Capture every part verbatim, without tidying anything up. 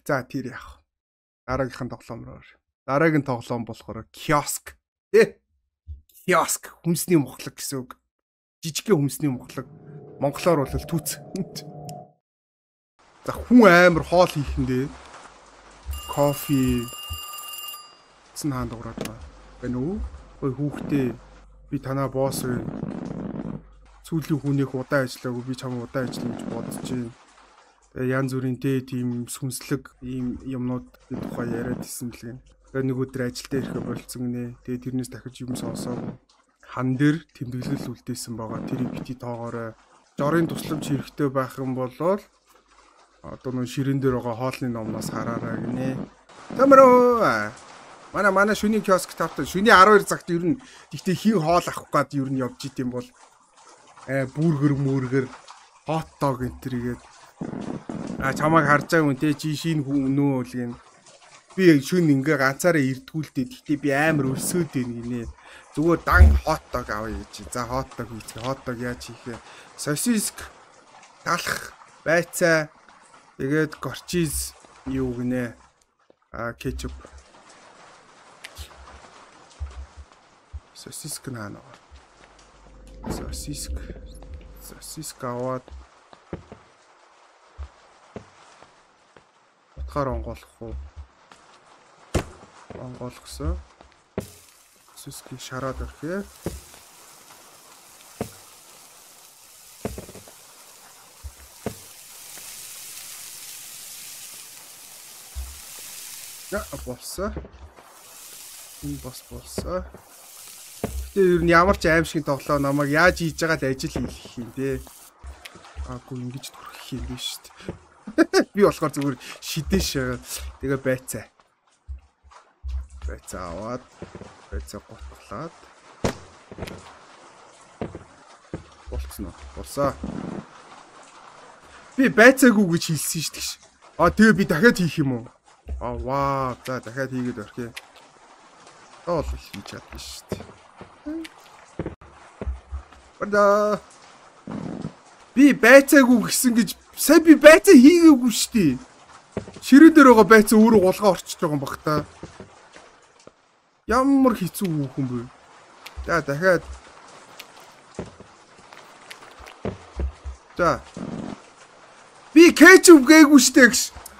За тэр яах. Дараагийнхын тоглоом руу. Дараагийн тоглоом болохоор киоск. Тэ? Киоск хүнсний мухлаг гэсэн үг. Жижигхэн хүнсний мухлаг. Монголоор бол түүц. За хүн амар хоол хийхэндээ кофе цэн хаан дуурайд байна. Байна уу? Ой хүүхдээ би танаа босс вэ. Сүүлийн хүнийх удаан ажиллаагүй би чамд удаан ажиллана гэж бодож байна. Тэгээ янз бүрийн дэ тийм сүнслэг ийм юмнууд тухай яриад исэн л гэн. Тэгээ нэг өдөр ажил дээр ирэхэд болцсон гинэ. Тэгээ тэрнээс дахиж юм сонсоогүй. Хан дээр тэмдэглэл үлдээсэн байгаа. Тэрийг бити тоогоорой. Жорын тусламж хэрэгтэй байх юм бол одоо нөө ширээн дээр байгаа хоолны номноос хараарай гинэ. Тамароо. Манай манай шүний киоск тавтай. Шүний арав хоёр цагт ер нь гэхдээ хин хоол авах гээд ер нь явж ит юм бол э бүргэр мөргэр хот дог энтергээд а чамайг харж байгаа хүн те чи шинэ хүн нөө л гин. Би шүн ингээ ганцаараа ирдгүүлдэ. Гэхдээ би амар өлсөөд байна гинэ. Зүгээр дан хот дог авъя гэж. За хот дог хийх. Хот дог яаж хийх вэ? Сосиск талах байцаа тэгээд горчиз юу гинэ? А кетчуп. Сосиск наана. Сосиск. Сосиск аваад утгаар онгоолох уу? Онгоолгосон. Сосискийг шараад өрхөө. Я болсон. Энэ бас болсон. Тэгээ ер нь ямар ч аим шиг тоглоо намайг яаж хийж байгаа л ажил хийх юм те. Аагүй ингэж төрөх юм биш шүү дээ. Би болохоор зүгээр шидэш тэгээ байцаа. Байцаа аваад байцаа готглаад. Болцсон уу? Болсоо. Би байцаагүй гэж хэлсэн шүү дээ. Аа тэгээ би дахиад хийх юм уу? Аа ваа, за дахиад хийгээд орхие. Аа бол хийж чадна шүү дээ. Бада. Би байцаагүй гэсэн гэж сая би байцаа хийгээгүй шүү дээ. Ширээ дээр байгаа байцаа өөрөө гулгаа орчиж байгаа юм баг та. Ямар хэцүү хүн бэ? За дахиад. За. Би кетчуп гээгүй шүү дээ гэж.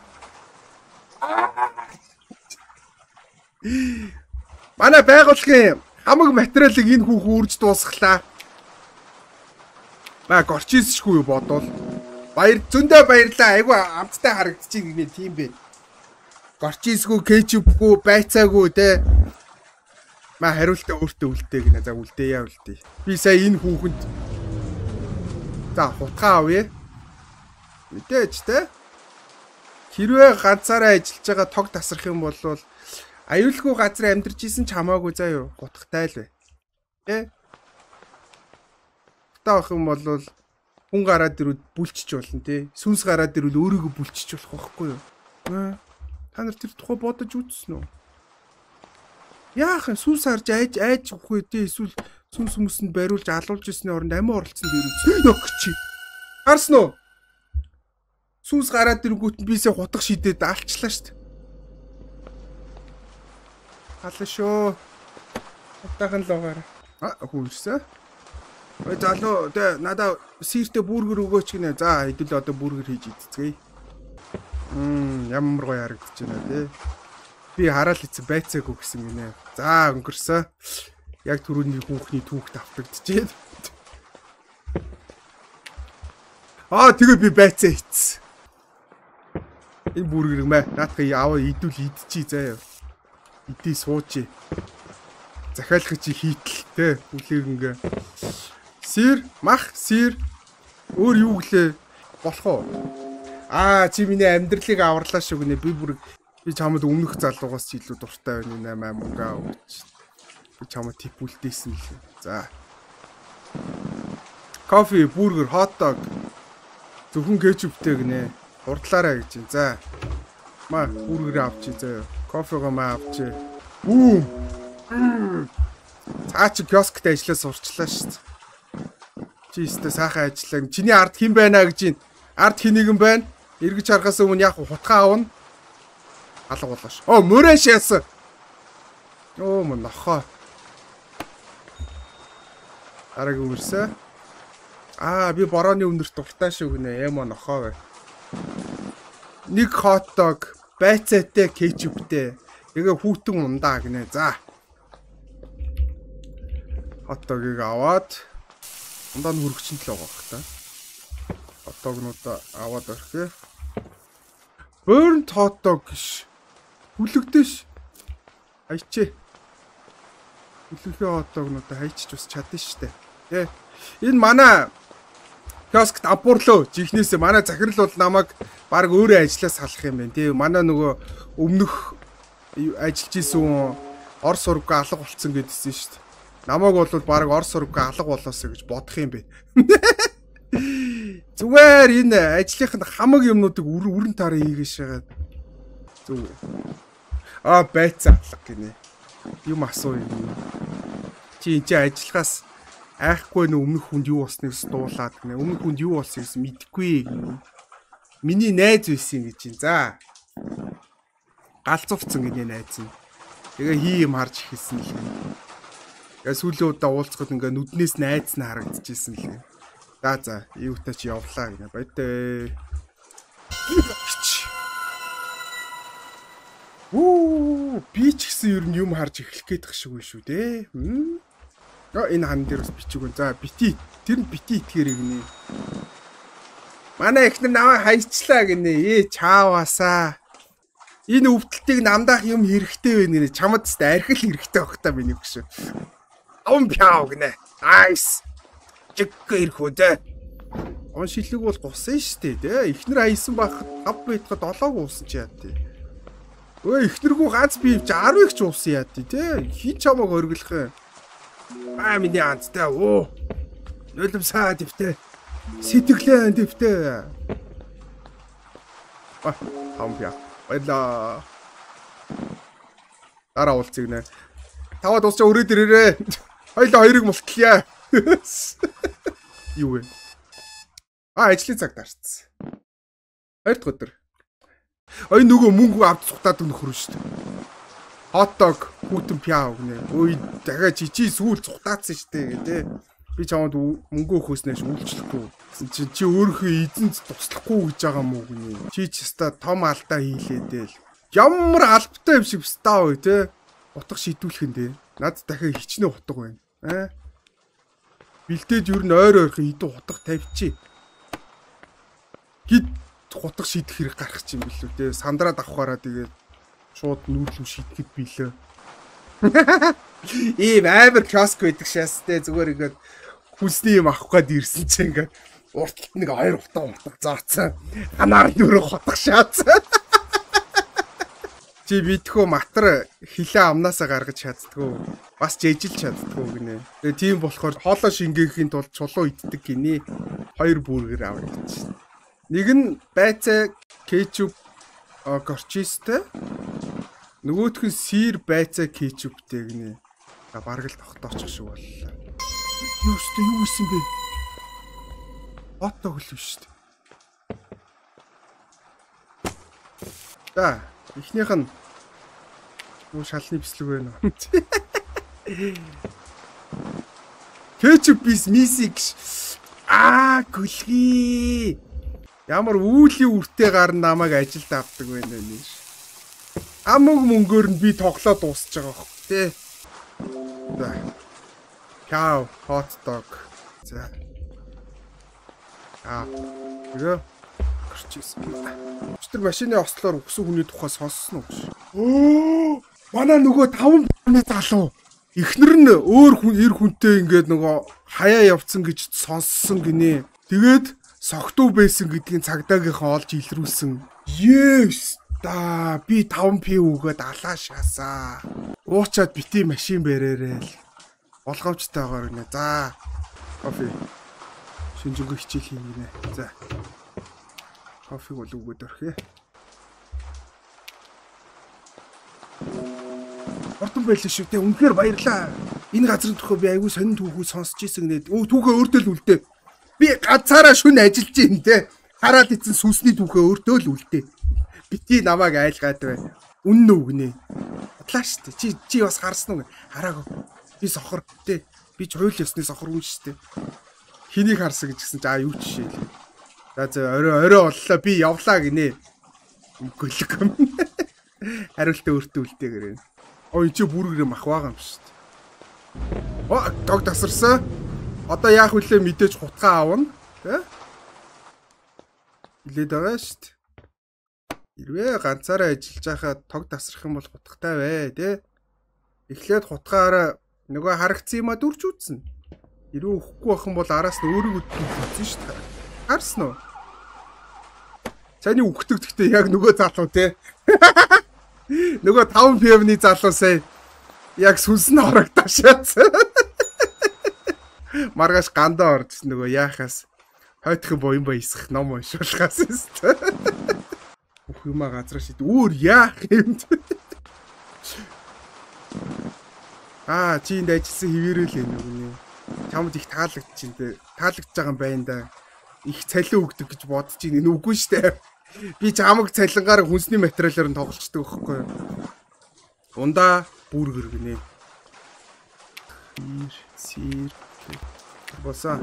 Манай байгууллагын хамаг материалыг энэ хүүхэн үрж дуусглаа. Ба горчизшгүй бодвол баяр зөндөө баярлаа. Айгу амттай харагдчих гинэ тийм бэ. Горчизгүй, кетчупгүй, байцаагүй те. Ма хариултаа өөртөө үлдээ гинэ. За үлдээе үлдээ. Би сая энэ хүүхэнд за хутгаа авъя. Мэдээж те. Хэрвээ ганцаараа ажиллаж байгаа тог тасрах юм бол аюулгүй газар амьдарч исэн ч хамаагүй заа юу. Гутгатай л бай. Тэ? Таах юм бол хүн гараад ирвэл бүлчиж болно тий. Сүнс гараад ирвэл өөрийгөө бүлчиж болох байхгүй юу? Аа. Та нар тэр тухай бодож үзсэн үү? Яах вэ? Сүнс харж айж айж өгөх үү тий. Эсвэл сүнс хүмүүсэнд бариулж алуулж ирсний оронд амин оролцсон дээр үү? Ёг чи. Харсан уу? Сүнс гараад ирэнгүүт нь бисээ хутах шидэд алчлаа штт. Алла шүү. Хутахан л угаараа. А хүн ирсэн. Ой залуу тэ надаа сиртэ бүргэр өгөөч гинэ. За хэдүүл одоо бүргэр хийж идцгээе. Мм ямар гоё харагдаж байна тий. Би хараал ийцэн байцаагүй гэсэн гинэ. За өнгөрсөн. Яг түрүүний хүүхний түүхт автагдчихээн. Аа тэгээ би байцаа ийцсэн. Энэ бүргэр мэ наадах яваа идүүл идчихий заяа. Идий суучи. Захиалах чи хийтэлтэй үлээгэнгээ. Сир, мах, сир. Өөр юу гэлээ болох уу? Аа, чи миний амьдралыг аварлаа шүү гинэ. Би бүр би чамд өмнөх залуугаас ч илүү дуртай байна нэ мөнгө авч. Би чамд тип үлдээсэн л. За. Кофе, бургер, хот дог. Зөвхөн кетчуптэй гинэ. Хурдлаарай гэж. За. Маа бургер авчи заяа. Кофего маа авчи. Бүүм. Цаа чи киоскт ажиллаа сурчлаа шүү дээ. Чи өстө сайхан ажиллаа. Чиний ард хэн байна гэж байна? Ард хэнийг юм байна? Эргэж харахаас өмнө яг хутгаа авна. Алга болоош. Оо мөрөө шаасан. Оо мөн нохоо. Араг өмөрсө. Аа би борооны өмнөрт дуртай шүү гинэ. Эмо нохоо вэ. Нэг хотдог, байцаатай кетчуптэй. Тэгээ хүүтэн ундаа гинэ. За. Хотдогийг аваад ундаа нь хөргөчнөл байгаа бах та. Хотдогнуудаа аваад орхие. Burnt hotdog гэж хүлэгдэш. Хайчээ. Хүлэхээ хотдогнуудаа хайчиж бас чадна штэ. Тэ. Энэ манай киоск ампуурлоо. Жихнээсээ манай захирал бол намайг баг өөрөө ажиллаа салах юм байна. Тэ. Манай нөгөө өмнөх ажиллаж исэн Орос сургуу алга болцсон гэдсэн штэ. Намайг бол баг Орос сургуу алга болоосоо гэж бодох юм бэ. Зүгээр энэ ажлынханд хамаг юмнуудыг өрн тараа хийгээш байгаа. Зүг. Аа байцаа алга гинэ. Юм асуу юм. Чи энэ ажиллахаас айхгүй нөө өмнөх хүнд юу болсныг дуулаад гинэ. Өмнөх хүнд юу болсон гэсэн мэдэхгүй гинэ. Миний найз байсан гэж юм. За. Галзуурцсан гинэ найз нь. Тэгээ хий юм харж ихсэн л юм. Тэгээ сүүлийн удаа уулзахад ингээ нүднээс найз нь харагдчихсэн л юм. За за, юутай ч явлаа гинэ. Баяртай. Оо, би ч гэсэн ер нь юм харж эхлэх гээд тах шиг шүү дээ. Хм. Яа энэ хан дээр бас бичиг байна. За, бити. Тэр нь бити итгээрэй гинэ. Манай эхнэр наваа хайчлаа гинэ. Ээ чааваасаа. Энэ өвдөлтийг намдаах юм хэрэгтэй байна гинэ. Чамд тест архил хэрэгтэй байх та миний гүш. Ом пяа гинэ. Nice. Чиггэр хөдөө. Он шилэг бол гусан штэ тий. Эхнэр хайсан байх тав байтга долоог уусан ч яа тий. Өө эхнэргүй ганц бие десять их ч уусан яа тий. Хин чамаг өргөлөх юм. Аа миний анцтай оо. Нулимсаа дэвтэ. Сэтгэлэн дэвтэ. А хамбя. Баялаа. Дараа уулзъя нэ. Таваад уусчаа өрөөд ирээрээ. Хоёлоо хоёрыг мултлаа. Юу вэ? А ажлын цаг дарцсан. Хоёр дахь өдөр. Ой нөгөө мөнгө авч цухтаад нөхөр шүү дээ. Хотдог хүүтэн пяа гинэ. Ой дахиад жижиг сүүл цухтаадсан шүү дээ гэдэг. Би чамд мөнгө өгөхөөснөөш үйлчлэхгүй. Чи чи өөрийнхөө эзэнд туслахгүй гэж байгаа мүү гинэ. Чи ч яста том алдаа хийлээдэл. Ямар албатай юм шиг стаа ой те. Утга шийдүүлэх юм дээ. Над дахиад хичнээн утга байна. Аа бэлдээд юу н ойр ойрхон идүү хутга тавьчих. Гид хутга шийдэх хэрэг гарах юм билүү те. Сандраад авахаараа тэгээд шууд нүүрлүү шийдэхэд билээ. Ийм амар киоск байдаг шээс те. Зүгээр ингээд хүнсний юм авах гээд ирсэн чинь ингээд урталт нэг хоёр утга утга заацсан. Ханаар нүрэ хотго шаацсан. Чи битгүү матар хилээ амнаасаа гаргаж чаддгүй. Бас жижил чаддгүй гинэ. Тэгээ тийм болохоор хоолоо шингээхийн тулд чулуу иддэг гинэ. Хоёр бүргэр авъя гэж. Нэг нь байцаа кетчуп горчистэй. Нөгөөх нь сир байцаа кетчуптэй гинэ. Бараг л тогтоочих шиг боллоо. Юу өстө юу исэн бэ? Отто хөл биш үү? За, эхнийх нь юу шалны бислэг байна уу? Кетчуп бис мисик. Аа, гүлхий. Ямар үүлийн үртэй гар намайг ажилд авдаг байна вэ? Амаг мөнгөөр нь би тоглоо дуусч байгаа хөх тээ. За. Cow hot dog. За. Аа. Тэгээ. Горчис. Тэр машины ослоор өгсөн хүний тухай сонссон уу гэж. Оо! Манай нөгөө таван баны залуу. Эхнэр нь өөр хүн эр хүнтэй ингээд нөгөө хаяа явцсан гэж сонссон гинэ. Тэгээд согтуу байсан гэдгийг цагдаагийнхаа олж илрүүлсэн. Yes! Да би таван пи өгөөд алаа шаасаа. Уучаад бити машин бэрээрээ л. Болгоомжтойгоор гинэ. За. Кофе. Шинжгүй хичээл хийнэ. За. Кофег бол өгөөд орхие. Ортон байлаа шүү дээ. Үнэхээр баярлаа. Энэ газрын тухай би аягүй сонин түүхүү сонсч ирсэн гэдэг. Өө түүхээ өөртөө л үлдээ. Би ганцаараа шүн ажиллаж юм те. Хараад ицэн сүнсний түүхээ өөртөө л үлдээ. Бити намайг айлгаад бай. Үнэн үү гинэ. Бодлаа штэ. Чи чи бас харсан уу? Хараагүй. Би сохор тий. Би ч хууль ёсны сохор хүн штэ. Хэнийг харсан гэж гисэн чи аа юу ч шээ. За за орой орой боллоо би явлаа гинэ. Гөлөг юм. Хариултаа өөртөө үлдээгээрээ. Ой чи бүргэрээ мах байгаа юм шүү дээ. Оо дог тасарсан. Одоо яах вүлээ мэдээж хутгаа аавна. Тэ? Илээд байгаа шүү дээ. Хэрвээ ганцаараа ажиллаж байхад тог тасрах юм бол хутгатай бай, тэ? Эхлээд хутгаараа нөгөө харагдсан юм а дүрч үтсэн. Хэрвээ өгөхгүй байх юм бол араас нь өөрийгөө үтсэн шүү дээ. Харсан уу? Цааны үхдэг гэхдээ яг нөгөө залуу те. Нөгөө таван пи-ны залуу сая яг сүнс нь харагдашаац. Маргааш гандаа орж нөгөө яахаас хойтх боён баясах ном уншуулахаас өстэй. Бүх юма газар шид өөр яах юм. Аа чи энд ажилласан хэвээрэл юм нүгнэ. Чамд их таалагдчих юм те. Таалагдж байгаа юм байна да. Их цалин өгдөг гэж бодож ийн энэ үгүй штэ. Би чамаг цалингаар хүнсний материалаар нь тоглолцдог байхгүй юу? Ундаа бүргэр гинэ. Сир боса.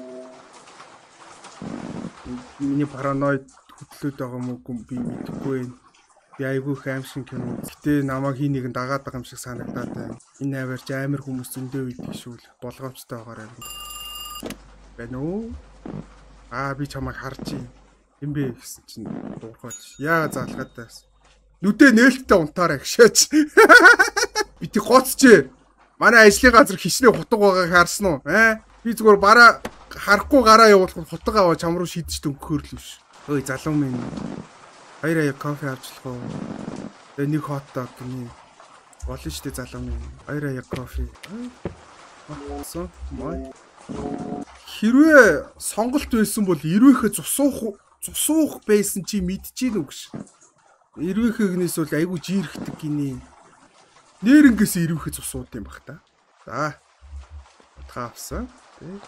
Миний параноид хөдлөөд байгаа юм уу би мэдэхгүй байна. Би айгүй их аимшиг юм. Гэтэ намайг хий нэгэн дагаад байгаа юм шиг санагдаад байна. Энэ аваарч амар хүмүүс зөндөө үйдэг шүүл болгоомжтой байгаарай. Байна уу? Аа би чамайг харж юм. Юм бэ гэсэн чинь дуурхаач. Яа заалгаад таас. Нүдэ нээлттэй унтаарай гшээч. Би тэг гоцчээ. Манай ажлын газар хичнээн хутга байгааг харсан уу? Аа би зүгээр бараа харахгүй гараа явуулах хутга аваа чам руу шидэж дөнгөхөр л биш. Ой залуу минь. Хоёроо яг кофе авчлах уу? Тэгээ нэг хот дог гинэ. Болно штэ залуу минь. Хоёроо яг кофе. Сон май. Хэрвээ сонголт байсан бол ирвэхэ цусуух цусуух байсан чи мэдчихээн үү гэж. Ирвэхэгнээс бол айгүй жирэхдэг гинэ. Нээрэнгээс ирвэхэ цусууд юм бах та. За. Таавсан. Тэг.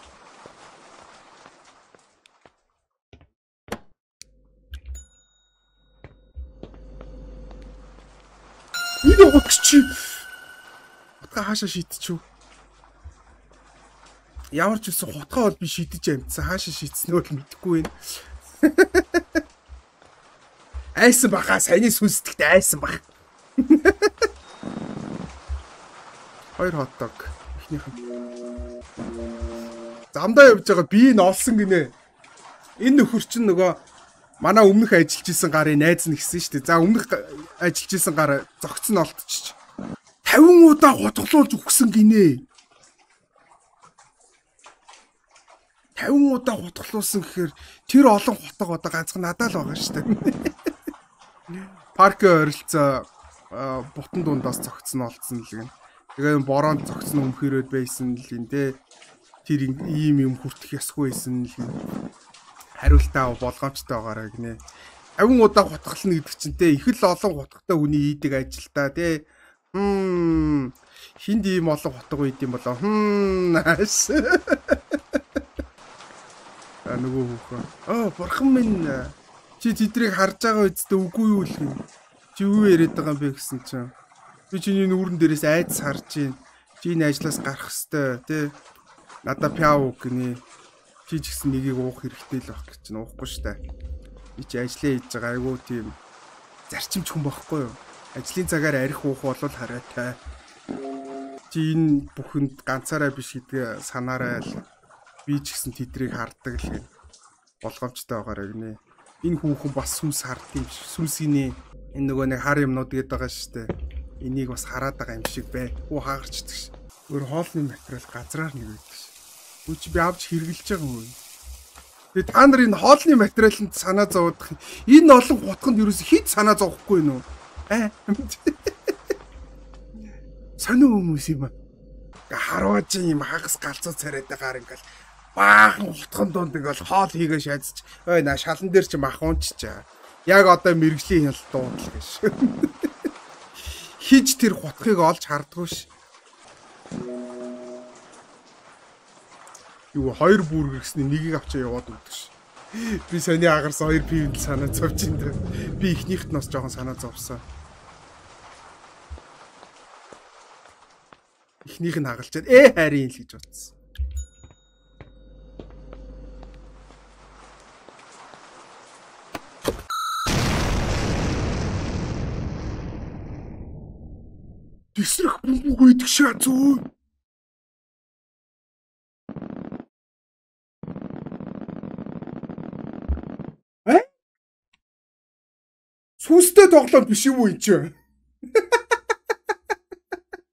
Энэ өгч чи. Утга хаашаа шийдчихв. Ямар ч үсэн хутгаа бол би шидэж амтсан. Хаашаа шийдснээ бол мэдэхгүй байна. Айсан баха саяны сүнсдэгт айсан бах. Хоёр хотдог. Эхнийх нь. Замдаа явж байгаа би н олсон гинэ. Энэ нөхөр чинь нөгөө манай өмнөх ажиллаж исэн гарын найз нь гисэн шүү дээ. За өмнөх ажиллаж исэн гар зогцсон олдчих. тавин удаа хотглуулж өгсөн гинэ. тавин удаа хутгалуулсан гэхээр тэр олон хотог одоо ганцхан надад л байгаа шүү дээ. Паркын ойролцоо бутан дундаас цогцсон олцсон л гэн. Тэгээ бороонд цогцсон өмхөрөөд байсан л гэн те. Тэр ийм юм хүртэх ясгүй байсан л гэн. Хариултаа болгоомжтой байгаарай гинэ. тавин удаа хутгална гэдэг чинь те их л олон хутгатай хүний хийдэг ажилтаа те. Хм хинд ийм олон хутга үйд юм болоо. Хм нааш. А нөгөө хүүхэн. Аа бурхан минь. Чи тэдрийг харж байгаа үсттэй үгүй юу л юм. Чи юу яриад байгаа юм бэ гэсэн чинь. Би чиний нүүрэн дээрээс айдас харж байна. Чи энэ ажлаас гарах хэвээр тий. Надаа пяв гинэ. Чи ч гэсэн нэгийг уух хэрэгтэй л байх гэж чинь уухгүй штэ. Би чи ажиллаа хийж байгаа айгуу тийм зарчимч хүн байхгүй юу. Ажлын цагаар арих уух бол хараатай. Чи энэ бүхэнд ганцаараа биш гэдгээ санаарай л. Би ч гэсэн тэдрийг харддаг л гэн. Болгоомжтой байгаарай гинэ. Энэ хүүхэн бас сүнс харддаг юм шиг. Сүнсийн энэ нөгөө нэг хар юмнууд гээд байгаа шүү дээ. Энийг бас хараад байгаа юм шиг бай. Хүү хаагарчдаг ш. Өөр хоолны материал газраар нэг байдаг ш. Үгүй чи би авч хэрглэж байгаа юм. Тэгээ та нар энэ хоолны материаланд санаа зовоодох. Энэ олон гутханд юу ч хэд санаа зовхгүй нөө. Аа. Санаа хүмүүс юм аа. Харваж юм хагас галзуу царайд байгаа ингээл баахан утхан дунд ингээл хоол хийгээ шаадчих. Ой на шалан дээр чи мах унччаа. Яг одоо мэрэгжлийн хяналт дуудлаа гэж. Хиж тэр хутгийг олж хардггүй ш. Юу хоёр бүргэр гэсний нэгийг авчаа яваад өгдөг ш. Би сони агарсан хоёр пивэнд санаа зовж ин дэ. Би ихнийхт нас жоохон санаа зовсон. эхнийх нь хагалчаад ээ харин л гэж бодсон. Тэсрэх бөмбөг үйдэг шаа зөө. Э? Сүнстэй тоглоом биш юм уу энэ чинь?